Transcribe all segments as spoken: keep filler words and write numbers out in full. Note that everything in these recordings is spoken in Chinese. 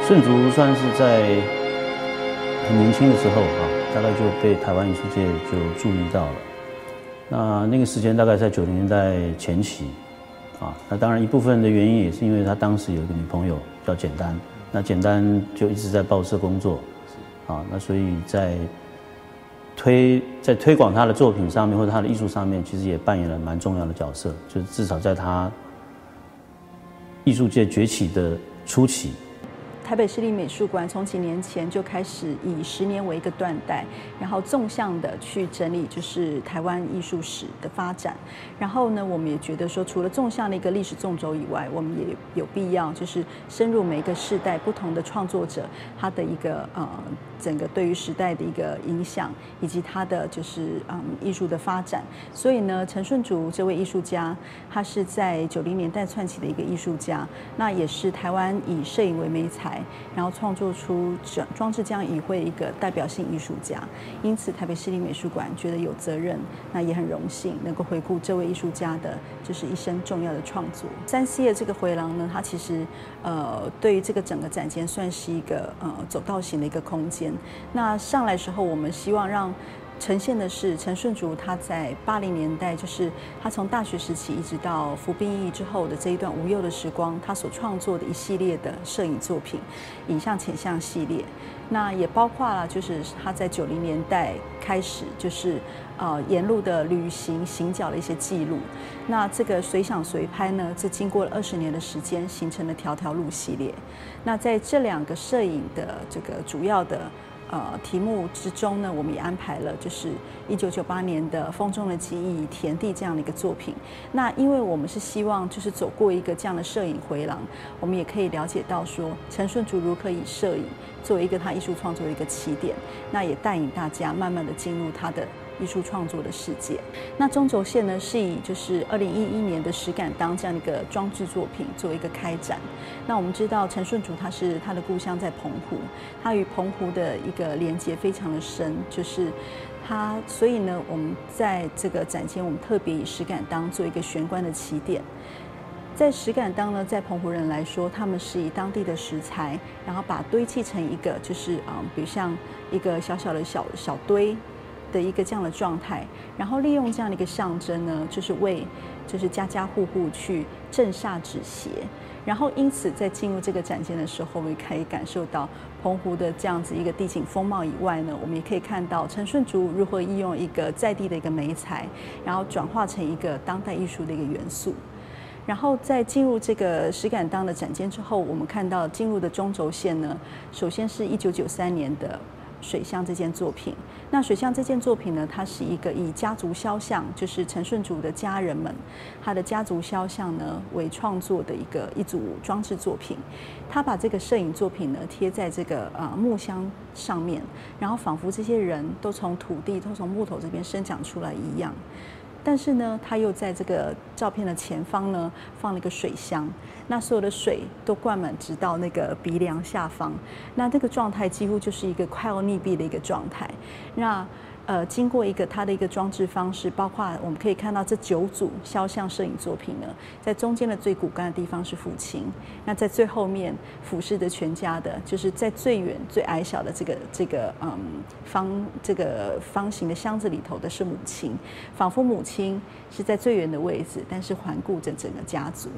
顺竹算是在很年轻的时候啊，大概就被台湾艺术界就注意到了。那那个时间大概在九零年代前期啊，那当然一部分的原因也是因为他当时有一个女朋友叫简单，那简单就一直在报社工作，啊，那所以在推在推广他的作品上面或者他的艺术上面，其实也扮演了蛮重要的角色，就是至少在他艺术界崛起的初期。 台北市立美术馆从几年前就开始以十年为一个断代，然后纵向的去整理就是台湾艺术史的发展。然后呢，我们也觉得说，除了纵向的一个历史纵轴以外，我们也有必要就是深入每一个世代不同的创作者他的一个呃整个对于时代的一个影响，以及他的就是嗯艺术的发展。所以呢，陈顺竹这位艺术家，他是在九零年代窜起的一个艺术家，那也是台湾以摄影为媒材，然后创作出装置匠艺会一个代表性艺术家。因此，台北市立美术馆觉得有责任，那也很荣幸能够回顾这位艺术家的就是一生重要的创作。三 C 的这个回廊呢，它其实呃对于这个整个展间算是一个呃走道型的一个空间。那上来时候，我们希望让呈现的是陈顺竹他在八零年代，就是他从大学时期一直到服兵役之后的这一段无忧的时光，他所创作的一系列的摄影作品，影像浅像系列。那也包括了，就是他在九零年代开始，就是呃沿路的旅行行脚的一些记录。那这个随想随拍呢，这经过了二十年的时间，形成了条条路系列。那在这两个摄影的这个主要的呃题目之中呢，我们也安排了就是一九九八年的《风中的记忆》田地这样的一个作品。那因为我们是希望就是走过一个这样的摄影回廊，我们也可以了解到说陈顺竹如何以摄影作为一个他艺术创作的一个起点，那也带领大家慢慢的进入他的艺术创作的世界。那中轴线呢，是以就是二零一一年的石敢当这样的一个装置作品作为一个开展。那我们知道陈顺竹他是他的故乡在澎湖，他与澎湖的一个连接非常的深，就是他，所以呢，我们在这个展间，我们特别以石敢当做一个玄关的起点。在石敢当呢，在澎湖人来说，他们是以当地的食材，然后把堆砌成一个就是嗯，比如像一个小小的小小堆的一个这样的状态，然后利用这样的一个象征呢，就是为就是家家户户去镇煞止邪。然后因此在进入这个展间的时候，我们可以感受到澎湖的这样子一个地景风貌以外呢，我们也可以看到陈顺竹如何利用一个在地的一个媒材，然后转化成一个当代艺术的一个元素。然后在进入这个石敢当的展间之后，我们看到进入的中轴线呢，首先是一九九三年的水象这件作品。那水象这件作品呢，它是一个以家族肖像，就是陈顺竹的家人们他的家族肖像呢为创作的一个一组装置作品。他把这个摄影作品呢贴在这个呃木箱上面，然后仿佛这些人都从土地都从木头这边生长出来一样。但是呢，他又在这个照片的前方呢放了一个水箱，那所有的水都灌满直到那个鼻梁下方，那这个状态几乎就是一个快要溺毙的一个状态。那呃，经过一个它的一个装置方式，包括我们可以看到这九组肖像摄影作品呢，在中间的最骨干的地方是父亲，那在最后面俯视的全家的，就是在最远最矮小的这个这个嗯方这个方形的箱子里头的是母亲，仿佛母亲是在最远的位置，但是环顾着整个家族。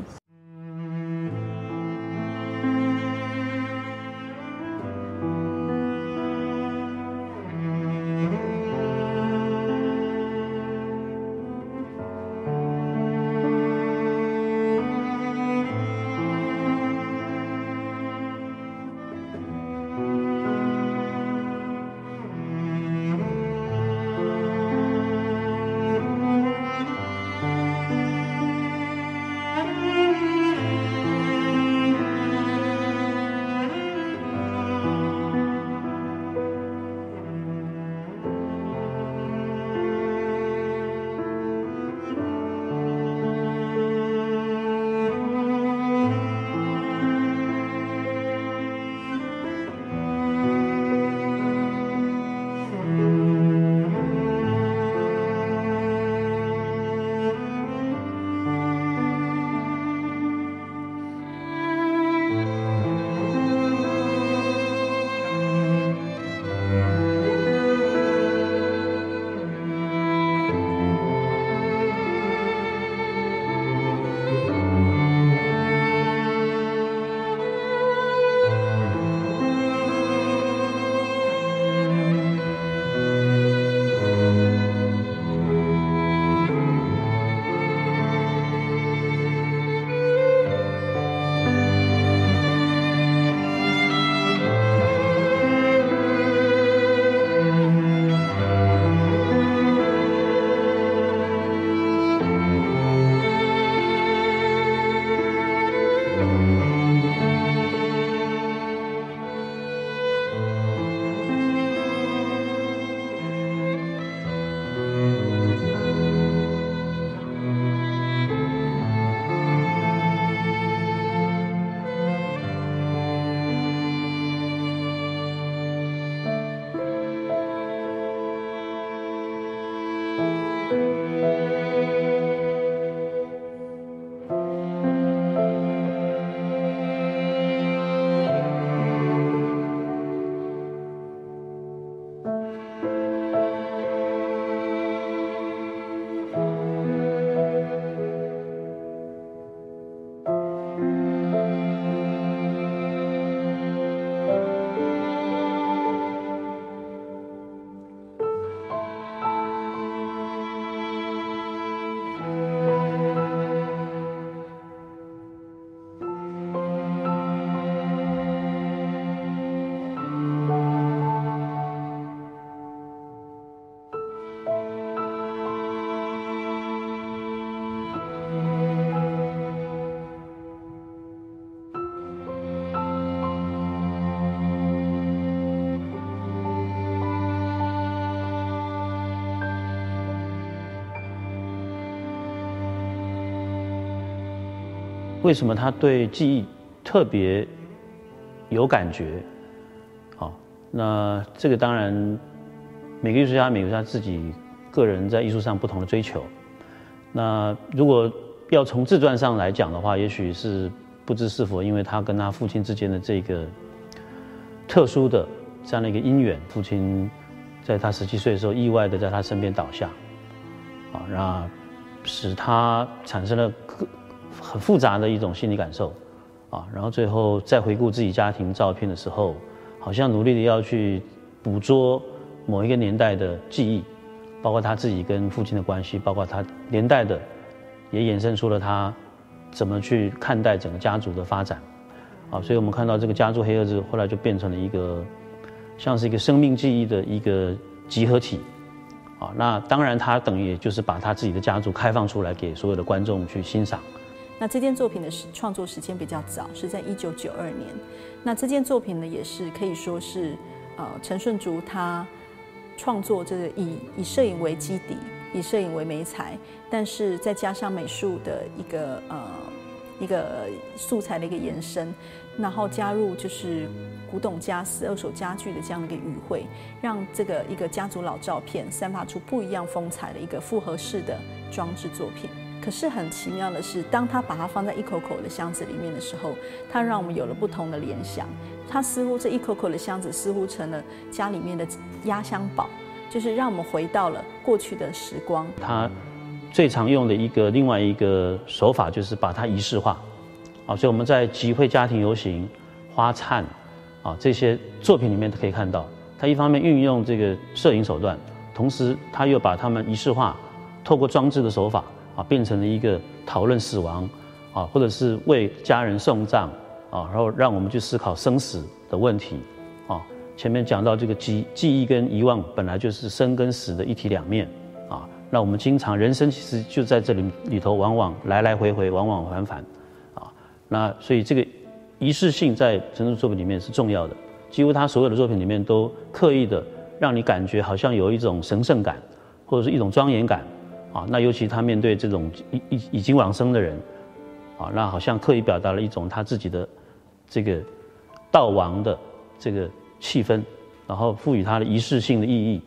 为什么他对记忆特别有感觉？好，那这个当然每个艺术家每个他自己个人在艺术上不同的追求。那如果要从自传上来讲的话，也许是不知是否因为他跟他父亲之间的这个特殊的这样的一个因缘，父亲在他十七岁的时候意外的在他身边倒下，啊，那使他产生了很复杂的一种心理感受，啊，然后最后再回顾自己家庭照片的时候，好像努力的要去捕捉某一个年代的记忆，包括他自己跟父亲的关系，包括他连带的也衍生出了他怎么去看待整个家族的发展，啊，所以我们看到这个家族黑盒子后来就变成了一个像是一个生命记忆的一个集合体，啊，那当然他等于也就是把他自己的家族开放出来给所有的观众去欣赏。 那这件作品的创作时间比较早，是在一九九二年。那这件作品呢，也是可以说是呃陈顺竹他创作这个以以摄影为基底，以摄影为媒材，但是再加上美术的一个呃一个素材的一个延伸，然后加入就是古董家私、二手家具的这样的一个语汇，让这个一个家族老照片散发出不一样风采的一个复合式的装置作品。可是很奇妙的是，当他把它放在一口口的箱子里面的时候，它让我们有了不同的联想。它似乎这一口口的箱子似乎成了家里面的压箱宝，就是让我们回到了过去的时光。 他最常用的一个另外一个手法就是把它仪式化，啊，所以我们在集会、家庭游行、花灿啊这些作品里面都可以看到，他一方面运用这个摄影手段，同时他又把它们仪式化，透过装置的手法啊，变成了一个讨论死亡啊，或者是为家人送葬啊，然后让我们去思考生死的问题啊。前面讲到这个记记忆跟遗忘本来就是生跟死的一体两面啊，那我们经常人生其实就在这里里头，往往来来回回，往往返返啊。那所以这个仪式性在陈顺竹作品里面是重要的，几乎他所有的作品里面都刻意的让你感觉好像有一种神圣感，或者是一种庄严感。啊，那尤其他面对这种已已已经往生的人，啊，那好像刻意表达了一种他自己的这个悼亡的这个气氛，然后赋予它的仪式性的意义。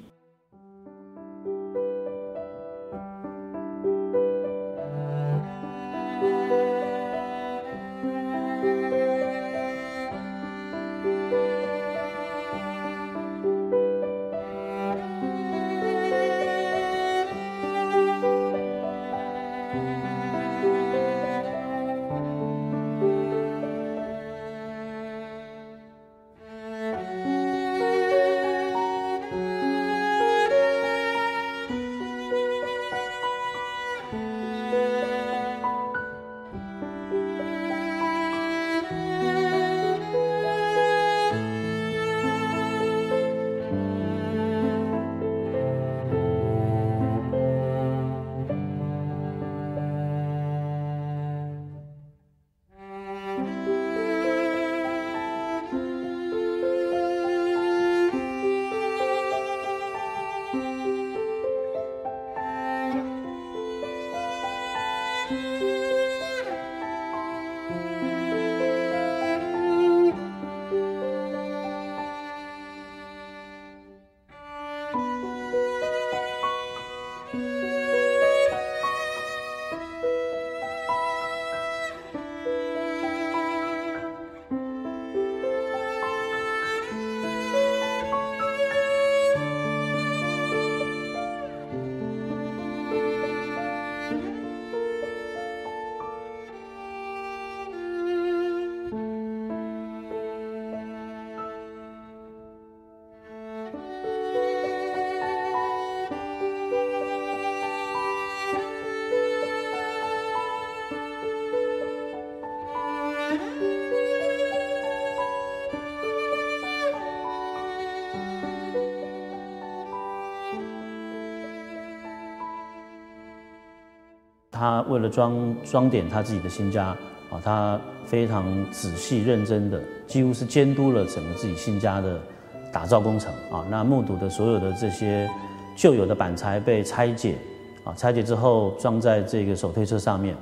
他为了装装点他自己的新家啊，他非常仔细认真的，几乎是监督了整个自己新家的打造工程啊。那目睹的所有的这些旧有的板材被拆解啊，拆解之后装在这个手推车上面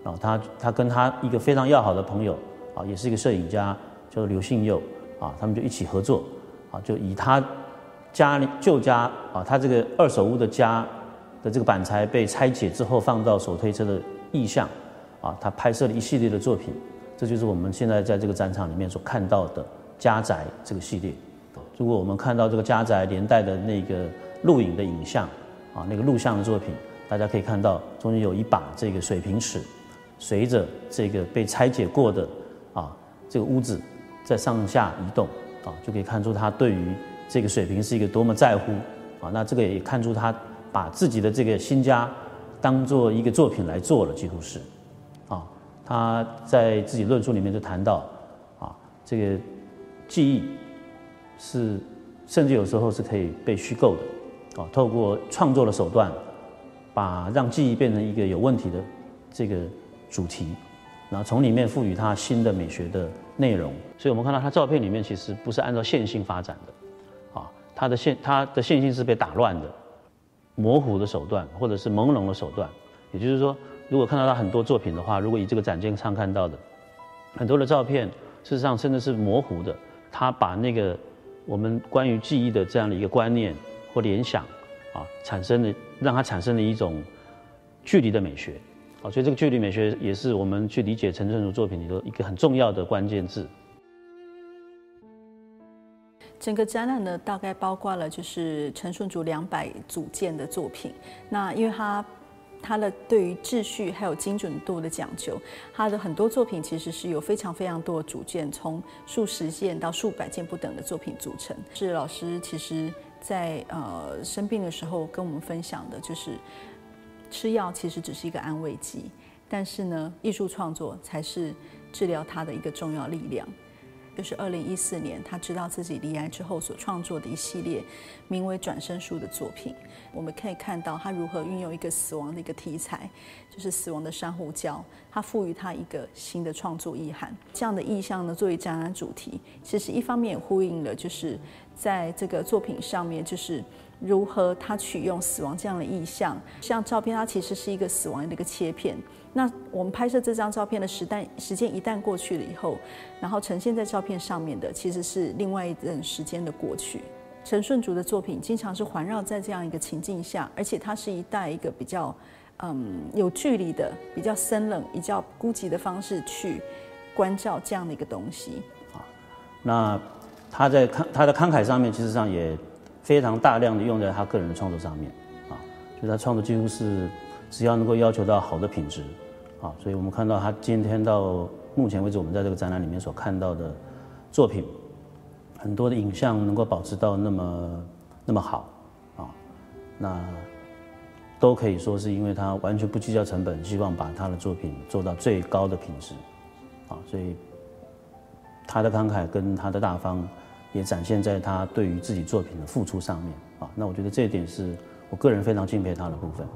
啊，他他跟他一个非常要好的朋友啊，也是一个摄影家，叫做刘信佑啊，他们就一起合作啊，就以他家里旧家啊，他这个二手屋的家的这个板材被拆解之后放到手推车的意象啊，他拍摄了一系列的作品，这就是我们现在在这个展场里面所看到的家宅这个系列。如果我们看到这个家宅连带的那个录影的影像啊，那个录像的作品，大家可以看到中间有一把这个水平尺，随着这个被拆解过的啊这个屋子在上下移动啊，就可以看出他对于这个水平是一个多么在乎啊。那这个也看出他把自己的这个新家当做一个作品来做了，几乎是啊。他在自己论述里面就谈到啊，这个记忆是甚至有时候是可以被虚构的啊，透过创作的手段，把让记忆变成一个有问题的这个主题，然后从里面赋予它新的美学的内容。所以我们看到它照片里面其实不是按照线性发展的啊，它的线它的线性是被打乱的，模糊的手段或者是朦胧的手段。也就是说，如果看到他很多作品的话，如果以这个展件上看到的很多的照片，事实上甚至是模糊的，他把那个我们关于记忆的这样的一个观念或联想啊，产生的让它产生了一种距离的美学啊，所以这个距离美学也是我们去理解陈顺竹作品里头一个很重要的关键字。 整个展览呢，大概包括了就是陈顺竹两百组件的作品。那因为他他的对于秩序还有精准度的讲究，他的很多作品其实是有非常非常多的组件，从数十件到数百件不等的作品组成。是老师其实在呃生病的时候跟我们分享的，就是吃药其实只是一个安慰剂，但是呢，艺术创作才是治疗他的一个重要力量。就是二零一四年，他知道自己罹癌之后所创作的一系列名为《转生术》的作品，我们可以看到他如何运用一个死亡的一个题材，就是死亡的珊瑚礁，他赋予它一个新的创作意涵。这样的意象呢，作为展览主题，其实一方面也呼应了，就是在这个作品上面，就是如何他取用死亡这样的意象，像照片，它其实是一个死亡的一个切片。那我们拍摄这张照片的时代时间一旦过去了以后，然后呈现在照片上面的其实是另外一段时间的过去。陈顺竹的作品经常是环绕在这样一个情境下，而且它是一带一个比较嗯有距离的、比较森冷、比较孤寂的方式去关照这样的一个东西。 啊，那他在他的慷慨上面，其实上也非常大量的用在他个人的创作上面啊，就是他创作几乎是只要能够要求到好的品质啊，所以我们看到他今天到目前为止，我们在这个展览里面所看到的作品，很多的影像能够保持到那么那么好啊，那都可以说是因为他完全不计较成本，希望把他的作品做到最高的品质啊，所以他的慷慨跟他的大方也展现在他对于自己作品的付出上面啊，那我觉得这一点是我个人非常敬佩他的部分。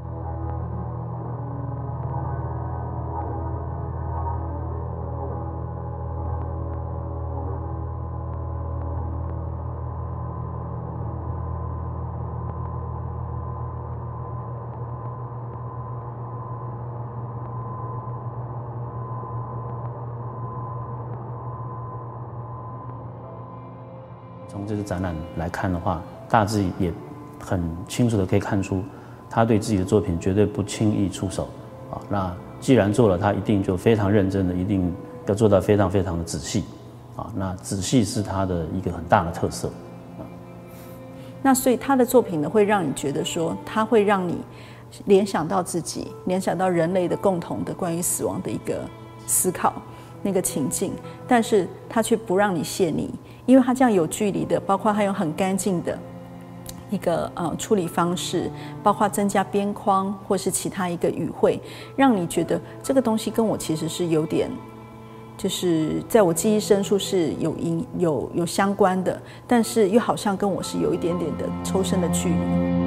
从这次展览来看的话，大致也很清楚的可以看出，他对自己的作品绝对不轻易出手啊。那既然做了，他一定就非常认真的，一定要做到非常非常的仔细啊。那仔细是他的一个很大的特色啊。 那所以他的作品呢，会让你觉得说，他会让你联想到自己，联想到人类的共同的关于死亡的一个思考。那个情境，但是他却不让你泄腻，因为他这样有距离的，包括他有很干净的一个呃处理方式，包括增加边框或是其他一个语汇，让你觉得这个东西跟我其实是有点，就是在我记忆深处是有因有有相关的，但是又好像跟我是有一点点的抽身的距离。